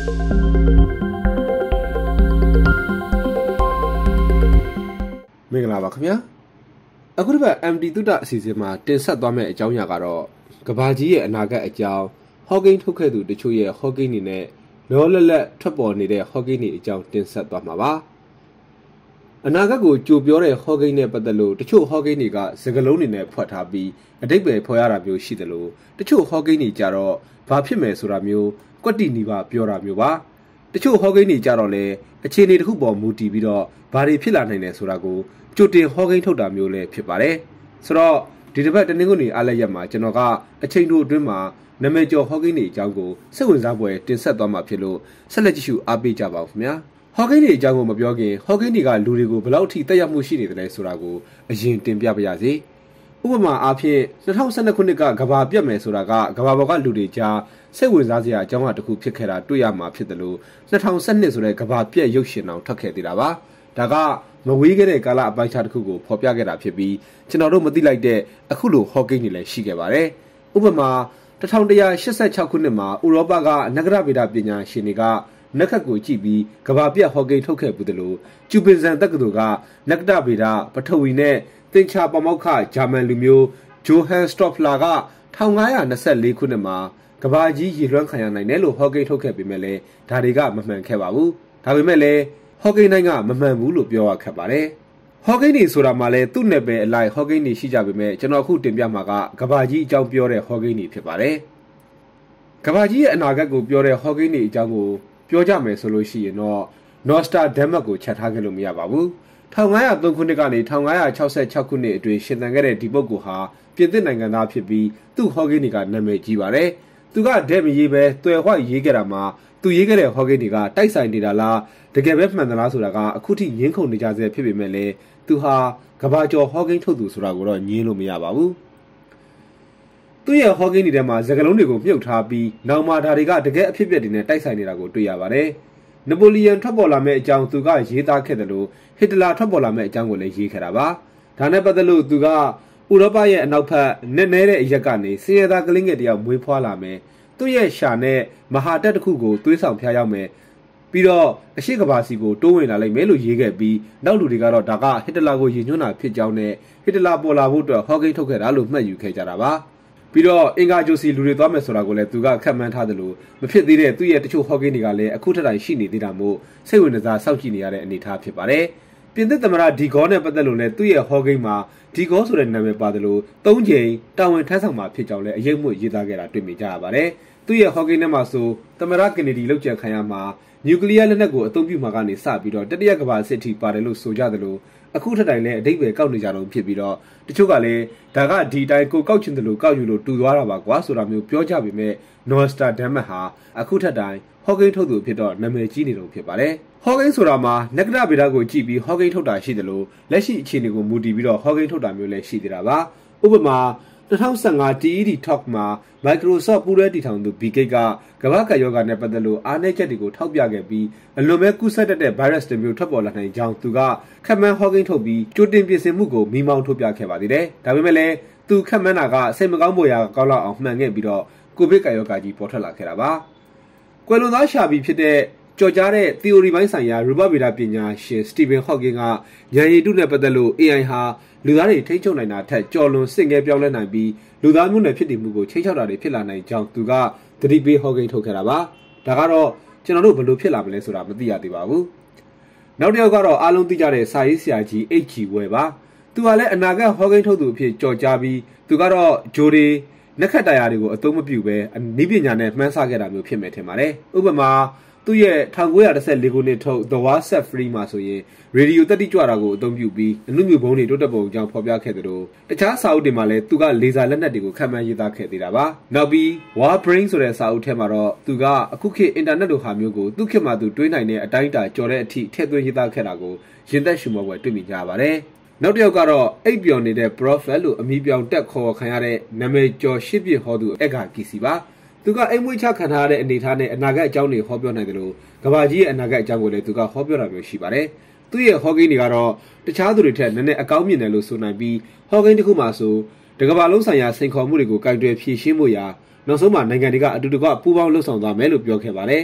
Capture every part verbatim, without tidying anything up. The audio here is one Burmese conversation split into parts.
မင်္ဂလာပါခင်ဗျာအခုတစ်ပတ် M D သုတအစီအစဉ်မှာတင်ဆက်သွားမယ့်အကြောင်းအရာကတော့ကဘာကြီးရဲ့အနာဂတ်အကြောင်းဟော့ကိန်းထုတ်ခဲ့သူတချို့ရဲ့ဟော့ကိန်းတွေနဲ့လောလလက်ထွက်ပေါ်နေတဲ့ဟော့ကိန်းတွေအကြောင်းတင်ဆက်သွားမှာပါအနာဂတ်ကိုကြိုပြောတဲ့ဟော့ကိန်းနဲ့ပတ်သက်လို့တချို့ဟော့ကိန်းတွေကစကားလုံးတွေနဲ့ဖွက်ထားပြီးအတိတ်ပဲဖော်ရတာမျိုးရှိတယ်လို့တချို့ဟော့ကိန်းတွေကြတော့ဘာဖြစ်မယ်ဆိုတာမျိုးကွက်တီနီပါပြောတာမျိုးပါတချို့ဟော့ကိန်းတွေကြတော့လေအခြေအနေတစ်ခုပေါ်မူတည်ပြီးတော့ဘာတွေဖြစ်လာနိုင်တယ်ဆိုတာကိုကြိုတင်ဟောကိန်းထုတ်တာမျိုးလည်းဖြစ်ပါတယ်ဆိုတော့ဒီတစ်ပတ်တနင်္ဂနွေအားလရက်မှာကျွန်တော်ကအချိန်တိုအတွင်းမှာနာမည်ကျော်ဟောကိန်းတွေအကြောင်းကိုစိတ်ဝင်စားပွဲတင်ဆက်သွားမှာဖြစ်လို့ဆက်လက်ကြည့်ရှုအားပေးကြပါဦးခင်ဗျာဟောကိန်းတွေအကြောင်းကိုမပြောခင်ဟောကိန်းတွေကလူတွေကိုဘယ်လောက်ထိတက်ရောက်မှုရှိနေတယ်လဲဆိုတာကိုအရင်တင်ပြပါရစေဥပမာအားဖြင့်၂၀၁၂ခုနှစ်ကကဘာပြတ်မယ်ဆိုတာကကဘာပေါ်ကလူတွေကြားစိတ်ဝင်စားစရာအကြောင်းအရာတစ်ခုဖြစ်ခဲ့တာတွေ့ရမှာဖြစ်တယ်လို့၂၀၁၂ဆိုတဲ့ကဘာပြတ်ရုပ်ရှင်အောင်ထွက်ခဲ့သေးတာပါဒါကမဝေးခဲ့တဲ့ကာလအပိုင်းခြားတစ်ခုကိုဖော်ပြခဲ့တာဖြစ်ပြီးကျွန်တော်တို့မသိလိုက်တဲ့အခုလိုဟောကိန်းတွေလည်းရှိခဲ့ပါတယ်ဥပမာ၁၉၈၆ခုနှစ်မှာဥရောပကနဂရဗေဒပညာရှင်တွေကနက္ခတ်ကိုကြည့်ပြီးကဘာပြတ်ဟောကိန်းထုတ်ခဲ့ပူးတယ်လို့ကျူပင်ဇန်တက္ကသိုလ်ကနက္ခတဗေဒပထဝီနဲ့သင်္ချာပမောက္ခဂျာမန်လူမျိုးဂျိုဟန်စတော့ဖလာက၁၉၂၄ခုနှစ်မှာကဘာကြီးရေလွှမ်းခံရနိုင်တယ်လို့ဟောကိန်းထုတ်ခဲ့ပေမဲ့လည်းဒါတွေကမမှန်ခဲ့ပါဘူးဒါပေမဲ့လည်းဟောကိန်းတိုင်းကမမှန်ဘူးလို့ပြောရခက်ပါတယ်ဟောကိန်းတွေဆိုတာမှလည်းသူ့နယ်ပယ်အလိုက်ဟောကိန်းတွေရှိကြပေမဲ့ကျွန်တော်အခုတင်ပြမှာကကဘာကြီးအကြောင်းပြောတဲ့ဟောကိန်းတွေဖြစ်ပါတယ်ကဘာကြီးရဲ့အနာဂတ်ကိုပြောတဲ့ဟောကိန်းတွေအကြောင်းကိုပြောကြမယ်ဆိုလို့ရှိရင်တော့နော်စတာဒမ်မတ်ကိုချက်ထားခဲ့လို့မရပါဘူး၁၉၀၃ခုနှစ်ကနေ၁၉၆၆ခုနှစ်အတွင်းရှင်သန်ခဲ့တဲ့ဒီပုဂ္ဂိုလ်ဟာပြင်သစ်နိုင်ငံသားဖြစ်ပြီးသူ့ဟောကိန်းတွေကနာမည်ကြီးပါတယ်သူကဒဲမရေးပဲတွယ်ဝှိုက်ရေးခဲ့တာမှာသူရေးခဲ့တဲ့ဟောကိန်းတွေကတိုက်ဆိုင်နေတာလားတကယ်ပဲမှန်သလားဆိုတာကအခုထိငင်းခုန်နေကြဆဲဖြစ်ပေမဲ့လည်းသူဟာကဘာကျော်ဟောကိန်းထုတ်သူဆိုတာကိုတော့ငင်းလို့မရပါဘူးသူ့ရဲ့ဟောကိန်းတွေထဲမှာစကားလုံးတွေကိုမြုပ်ထားပြီးနောက်မှဒါတွေကတကယ်အဖြစ်အပျက်တွေနဲ့တိုက်ဆိုင်နေတာကိုတွေ့ရပါတယ်နပိုလီယန်ထွက်ပေါ်လာမယ့်အကြောင်းသူကရေးသားခဲ့တယ်လို့ဟစ်တလာထွက်ပေါ်လာမယ့်အကြောင်းကိုလည်းရေးခဲ့တာပါဒါနဲ့ပတ်သက်လို့သူကဥရောပရဲ့အနောက်ဘက်နက်နဲတဲ့အရက်ကနေစင်ရသားကလေးငယ်တယောက်မွေးဖွားလာမယ်သူ့ရဲ့ရှာနဲ့မဟာတက်တစ်ခုကိုသွေးဆောင်ဖျားရောက်မယ်ပြီးတော့အရှိကဘာစီကိုတိုးဝင်လာလိုက်မယ်လို့ရေးခဲ့ပြီးနောက်လူတွေကတော့ဒါကဟစ်တလာကိုရည်ညွှန်းတာဖြစ်ကြောင်းနဲ့ဟစ်တလာပေါ်လာဖို့အတွက်ဟောကိန်းထုတ်ခဲ့တာလို့မှတ်ယူခဲ့ကြတာပါပြီးတော့အင်္ဂါဂျိုစီလူတွေသွားမယ်ဆိုတာကိုလည်းသူကခက်မှန်းထားတယ်လို့မဖြစ်သေးတဲ့သူ့ရဲ့တချို့ဟောကိန်းတွေကလည်းအခုထက်တိုင်ရှိနေသေးတာမို့စိတ်ဝင်စားစောင့်ကြည့်နေရတဲ့အနေအထားဖြစ်ပါတယ်ပြင်သစ်သမ္မတဒီဂေါနဲ့ပတ်သက်လို့လည်းသူ့ရဲ့ဟောကိန်းမှာဒီဂေါဆိုတဲ့နာမည်ပါတယ်လို့သုံးချိန်တာဝန်ထမ်းဆောင်မှာဖြစ်ကြောင်းလည်းအရေးမှုရေးသားခဲ့တာတွေ့မြင်ကြရပါတယ်သူ့ရဲ့ဟောကိန်းထဲမှာဆိုသမ္မတကင်နဒီလောက်ကျန်ခံရမှာနျူကလ িয়ার လက်နက်ကိုအသုံးပြုမှာကနေစပြီးတော့တတိယကမ္ဘာစစ်ထိပါတယ်လို့ဆိုကြတယ်လို့အခုထက်တိုင်လည်းအတိတ်ပဲကောက်နေကြတော့ဖြစ်ပြီးတော့တချို့ကလည်းဒါကဒီတိုင်းကိုကောက်ချင်တယ်လို့ကောက်ယူလို့တူသွားတာပါကွာဆိုတာမျိုးပြောကြပေမဲ့နော်စတာဒမ်မတ်ဟာအခုထက်တိုင်ဟောကိန်းထုတ်သူဖြစ်တော့နာမည်ကြီးနေတော့ဖြစ်ပါတယ်ဟောကိန်းဆိုတာမှာနက္ခတဗေဒကိုကြည့်ပြီးဟောကိန်းထုတ်တာရှိတယ်လို့လက်ရှိအခြေအနေကိုမူတည်ပြီးတော့ဟောကိန်းထုတ်တာမျိုးလည်းရှိသေးတာပါဥပမာ၂၀၁၅ T E D Talk မှာ Microsoft ပူးတွဲတည်ထောင်သူ Bill Gates ကကမ္ဘာ့ကပ်ရောဂါနဲ့ပတ်သက်လို့အားနည်းချက်တွေကိုထောက်ပြခဲ့ပြီးအလွန်ပဲကူးစက်တတ်တဲ့ virus တွေမျိုးထွက်ပေါ်လာနိုင်ကြောင်းသူကခက်မှန်းဟောကိန်းထုတ်ပြီးကြိုတင်ပြင်ဆင်မှုကိုမိမောင်းထုတ်ပြခဲ့ပါသေးတယ်။ဒါပေမဲ့လည်းသူခက်မှန်းတာကစိတ်မကောင်းဖို့ရာကောင်းလောက်အောင်မှန်ခဲ့ပြီးတော့ကိုဗစ်ကပ်ရောဂါကြီးပေါ်ထွက်လာခဲ့တာပါ။ကွယ်လွန်သားရှာပြီးဖြစ်တဲ့ကြော်ကြားတဲ့ theory ပိုင်းဆိုင်ရာရူပဗေဒပညာရှင်စတီဗင်ဟော့ကင်ကဉာဏ်ရည်တုနဲ့ပတ်သက်လို့ A I ဟာလူသားတွေထိန်းချုပ်နိုင်တာထက်ကြော်လွန်စစ်ငဲပြောင်းလဲနိုင်ပြီးလူသားမျိုးနွယ်ဖြစ်တည်မှုကိုချိန်ချောက်တာတွေဖြစ်လာနိုင်ကြောင်းသူကသတိပေးဟောကိန်းထုတ်ခဲ့တာပါဒါကတော့ကျွန်တော်တို့ဘယ်လိုဖြစ်လာမလဲဆိုတာမသိရသေးပါဘူးနောက်တစ်ယောက်ကတော့အားလုံးသိကြတဲ့စာရေးဆရာကြီး H G ဝယ်ပါသူကလည်းအနာဂတ်ဟောကိန်းထုတ်သူအဖြစ်ကြော်ကြားပြီးသူကတော့ဂျိုတွေနက်ခတ်တရားတွေကိုအသုံးမပြုဘဲနည်းပညာနဲ့မှန်းဆခဲ့တာမျိုးဖြစ်မယ်ထင်ပါတယ်ဥပမာသူ့ရဲ့၁၉၁၄ခုနှစ်ထုတ် The World Set Free မှာဆိုရင်ရေဒီယိုတက်တိကြွတာကိုအသုံးပြုပြီးအနုမြူဘုံတွေတိုးတက်ပုံကြောင့်ဖော်ပြခဲ့တယ်လို့တခြားစာအုပ်တွေမှာလည်းသူကလေဆာလက်နက်တွေကိုခန့်မှန်းရေးသားခဲ့သေးတာပါနောက်ပြီး War Brain ဆိုတဲ့စာအုပ်ထဲမှာတော့သူကအခုခေတ်အင်တာနက်လိုဟာမျိုးကိုသူ့ခေတ်မှာသူတွေးနိုင်တဲ့အတိုင်းအတာကျော်တဲ့အထိထည့်သွင်းရေးသားခဲ့တာကိုရင်သက်ရှုမောပွဲတွေ့မြင်ကြရပါတယ်နောက်တစ်ယောက်ကတော့အိပ်ပျော်နေတဲ့ Prophet လို့အမည်ပြောင်တက်ခေါ်ခံရတဲ့နာမည်ကျော်ရှစ်ပြည့်ဟောသူအက်ကကီစီပါသူကအိမ်မွေးချခံထားရတဲ့အနေအထားနဲ့အနာဂတ်အကြောင်းတွေဟောပြောနိုင်တယ်လို့ကဘာကြီးရဲ့အနာဂတ်အကြောင်းကိုလည်းသူကဟောပြောတာမျိုးရှိပါတယ်။သူ့ရဲ့ဟောကိန်းတွေကတော့တခြားသူတွေထက်နည်းနည်းအကောင်းမြင်တယ်လို့ဆိုနိုင်ပြီးဟောကိန်းတစ်ခုမှဆိုတကဘာလုံးဆိုင်ရာစိန်ခေါ်မှုတွေကိုကင်တွယ်ဖြေရှင်းဖို့ရာနောက်ဆုံးမှာနိုင်ငံတွေကအတူတကွပူးပေါင်းလှုပ်ဆောင်သွားမယ်လို့ပြောခဲ့ပါတယ်။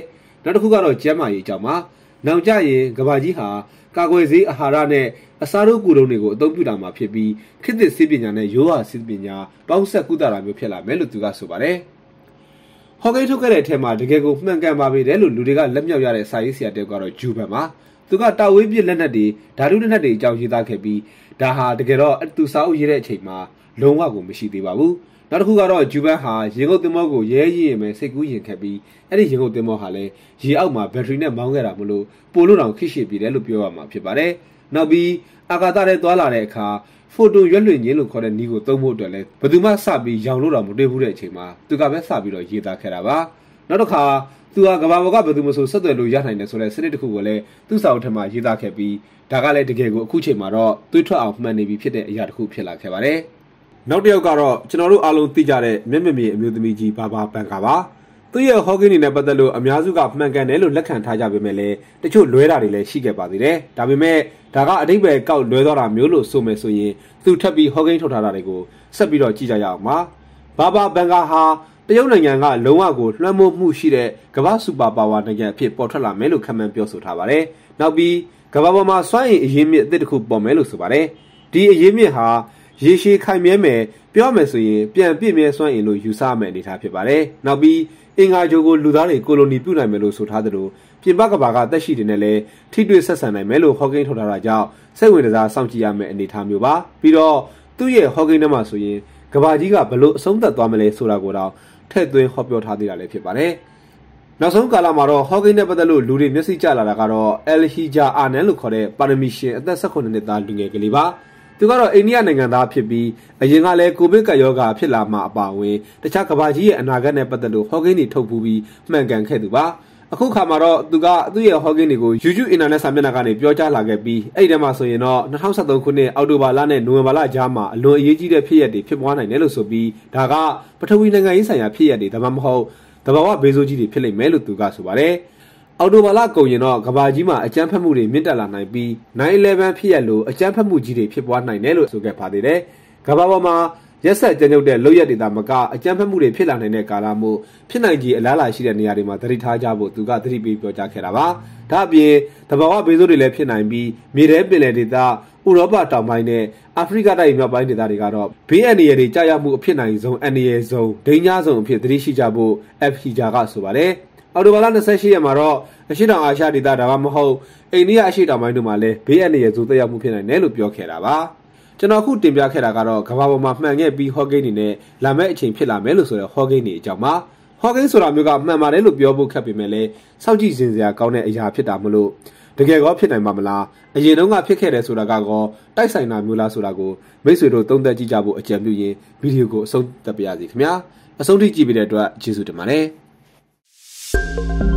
နောက်တစ်ခုကတော့ကျန်းမာရေးအကြောင်းပါနောင်ကြရင်ကဘာကြီးဟာကာကွယ်ဆေးအာဟာရနဲ့အစားထိုးကူတုံးတွေကိုအသုံးပြုတာမှာဖြစ်ပြီးခေတ်သစ်ဆေးပညာနဲ့ရိုးရာဆေးပညာပေါင်းဆက်ကုသတာမျိုးဖြစ်လာမယ်လို့သူကဆိုပါတယ်ဟော့ကိန်းထုတ်ခဲ့တဲ့အထက်မှာတကယ်ကိုမှန်ကန်ပါပေတယ်လို့လူတွေကလက်မြောက်ရတဲ့စာရေးဆရာတယောက်ကတော့ဂျူဘန်ပါသူကတာဝေးပြစ်လက်နက်တွေဓာတုလက်နက်တွေအကြောင်းရေးသားခဲ့ပြီးဒါဟာတကယ်တော့သူစာအုပ်ရေးတဲ့အချိန်မှာလုံးဝကိုမရှိသေးပါဘူးနောက်တစ်ခုကတော့ဂျူဘန်ဟာရေငုပ်သင်္ဘောကိုရဲရရင်ပဲစိတ်ကူးရင်ခဲ့ပြီးအဲ့ဒီရေငုပ်သင်္ဘောဟာလည်းရေအောက်မှာဘက်ထရီနဲ့မောင်းခဲ့တာမလို့ပိုလို့တောင်ခိရှိပြီးတယ်လို့ပြောရမှာဖြစ်ပါတယ်နောက်ပြီးအာကာသထဲသွားလာတဲ့အခါဖိုတိုရွက်လွှင့်ခြင်းလို့ခေါ်တဲ့နည်းကိုသုံးဖို့အတွက်လည်းဘယ်သူမှစပြီးရောင်လို့တော့မတွေ့ဘူးတဲ့အချိန်မှာသူကပဲစပြီးတော့ရေးသားခဲ့တာပါနောက်တစ်ခါသူဟာကဘာပေါ်ကဘယ်သူမှဆိုဆက်သွယ်လို့ရနိုင်တယ်ဆိုတဲ့စနစ်တစ်ခုကိုလည်းသူ့စာအုပ်ထဲမှာရေးသားခဲ့ပြီးဒါကလည်းတကယ်ကိုအခုချိန်မှာတော့သွေးထွက်အောင်မှန်နေပြီဖြစ်တဲ့အရာတစ်ခုဖြစ်လာခဲ့ပါတယ်နောက်တစ်ယောက်ကတော့ကျွန်တော်တို့အားလုံးသိကြတဲ့မျက်မျက်မြေအမျိုးသမီးကြီးဘာဘာဘန်ကာပါသူ့ရဲ့ဟော့ကိန်းနေနဲ့ပတ်သက်လို့အများစုကမှန်ကန်တယ်လို့လက်ခံထားကြပေမဲ့လည်းတချို့လွဲတာတွေလည်းရှိခဲ့ပါသေးတယ်ဒါပေမဲ့ဒါကအတိတ်ပဲကောက်လွဲသွားတာမျိုးလို့ဆိုမယ်ဆိုရင်သူထပ်ပြီးဟော့ကိန်းထုတ်ထားတာတွေကိုဆက်ပြီးတော့ကြည့်ကြရအောင်ပါဘာဘာဘန်ကာဟာတရုတ်နိုင်ငံကလုံးဝကိုလွှမ်းမိုးမှုရှိတဲ့ကမ္ဘာစူပါပါဝါနိုင်ငံအဖြစ်ပေါ်ထွက်လာမယ်လို့ခန့်မှန်းပြောဆိုထားပါတယ်နောက်ပြီးကမ္ဘာပေါ်မှာစွမ်းအင်အရင်းမြစ်အသစ်တစ်ခုပေါ်မယ်လို့ဆိုပါတယ်ဒီအရင်းမြစ်ဟာရေရှည်ခိုင်မြဲမယ်ပြောမယ်ဆိုရင်ပြန်ပြည့်မြဲစွမ်းအင်လို့ယူဆမယ်အနေထားဖြစ်ပါတယ်နောက်ပြီးအင်္ဂါဂျိုကိုလူသားတွေကိုလိုနီပြုနိုင်မယ်လို့ဆိုထားသလိုပြင်ပကဘာကတက်ရှိတွေနဲ့လည်းထိတွေ့ဆက်ဆံနိုင်မယ်လို့ဟော့ကိန်းထုတ်ထားတာကြောင့်စိတ်ဝင်စားစောင့်ကြည့်ရမယ့်အနေထားမျိုးပါပြီးတော့သူ့ရဲ့ဟော့ကိန်းထဲမှာဆိုရင်ကဘာကြီးကဘလို့အဆုံးသတ်သွားမလဲဆိုတာကိုတော့ထည့်သွင်းဟောပြောထားသေးတာလည်းဖြစ်ပါတယ်နောက်ဆုံးကာလမှာတော့ဟော့ကိန်းနဲ့ပတ်သက်လို့လူတွေမျက်စိကျလာတာကတော့အယ်ဟီဂျာအာနန်လို့ခေါ်တဲ့ပါရမီရှင်အသက်၁၈နှစ်သားလူငယ်ကလေးပါသူကတော့အိန္ဒိယနိုင်ငံသားဖြစ်ပြီးအရင်ကလည်းကိုဗစ်ကပ်ရောဂါဖြစ်လာမှအပါအဝင်တခြားကဘာကြီးရဲ့အနာဂတ်နဲ့ပတ်သက်လို့ဟော့ကိန်းတွေထုတ်ပူးပြီးမှန်ကန်ခဲ့သူပါအခုခါမှာတော့သူကသူ့ရဲ့ဟော့ကိန်းတွေကို YouTube အင်တာနက်စာမျက်နှာကနေပြောကြားလာခဲ့ပြီးအဲ့ဒီထဲမှာဆိုရင်တော့၂၀၁၃ခုနှစ်အောက်တိုဘာလနဲ့နိုဝင်ဘာလကြားမှာအလွန်အရေးကြီးတဲ့ဖြစ်ရပ်တွေဖြစ်ပွားနိုင်တယ်လို့ဆိုပြီးဒါကပထဝီနိုင်ငံရေးဆိုင်ရာဖြစ်ရပ်တွေဒါမှမဟုတ်တဘာဝဘေးဆိုးကြီးတွေဖြစ်လိမ့်မယ်လို့သူကဆိုပါတယ်အော်တိုဘာလကုန်ရင်တော့ကဘာကြီးမှာအကြမ်းဖက်မှုတွေမြင့်တက်လာနိုင်ပြီး nine eleven ဖြစ်ရလို့အကြမ်းဖက်မှုကြီးတွေဖြစ်ပွားနိုင်တယ်လို့ဆိုခဲ့ပါသေးတယ်။ကဘာပေါ်မှာရက်ဆက်ကြမ်းကြုတ်တဲ့လုပ်ရက်တွေသာမကအကြမ်းဖက်မှုတွေဖြစ်လာနိုင်တဲ့ကာလမျိုးဖြစ်နိုင်ကြီးအလားအလာရှိတဲ့နေရာတွေမှာသတိထားကြဖို့သူကသတိပေးပြောကြားခဲ့တာပါ။ဒါအပြင်တဘာဝဘေးဆိုးတွေလည်းဖြစ်နိုင်ပြီးမြေထဲပင်လယ်ဒေသဥရောပတောင်ပိုင်းနဲ့အာဖရိကတိုက်မြောက်ပိုင်းဒေသတွေကတော့ဘေးအန္တရာယ်တွေကြာရောက်မှုအဖြစ်နိုင်ဆုံးအန္တရာယ်ဆုံးဒိန်းညာဆုံးအဖြစ်သတိရှိကြဖို့ F ဟီဂျာကဆိုပါတယ်။အော်တိုဘာလ၂၈ရက်မှာတော့အရှိတောင်အာရှဒေသဒါမှမဟုတ်အိန္ဒိယအရှိတောင်ပိုင်းတို့မှာလည်းဘေးအန္တရာယ်ဆိုးသက်ရောက်မှုဖြစ်နိုင်တယ်လို့ပြောခဲ့တာပါကျွန်တော်အခုတင်ပြခဲ့တာကတော့ကမ္ဘာပေါ်မှာမှန်ခဲ့ပြီးဟော့ကိန်းတွေနဲ့လာမယ့်အချိန်ဖြစ်လာမယ်လို့ဆိုတဲ့ဟော့ကိန်းတွေအကြောင်းပါဟော့ကိန်းဆိုတာမျိုးကမှန်ပါတယ်လို့ပြောဖို့ခက်ပေမဲ့လည်းစောင့်ကြည့်စင်စရာကောင်းတဲ့အရာဖြစ်တာမလို့တကယ်ကောဖြစ်နိုင်မှာမလားအရင်တုန်းကဖြစ်ခဲ့တယ်ဆိုတာကောတိုက်ဆိုင်တာမျိုးလားဆိုတာကိုမိတ်ဆွေတို့သုံးသပ်ကြည့်ကြဖို့အကြံပြုရင်းဗီဒီယိုကိုအဆုံးသတ်ပါရစေခင်ဗျာအဆုံးထိကြည့်ပေးတဲ့အတွက်ကျေးဇူးတင်ပါတယ်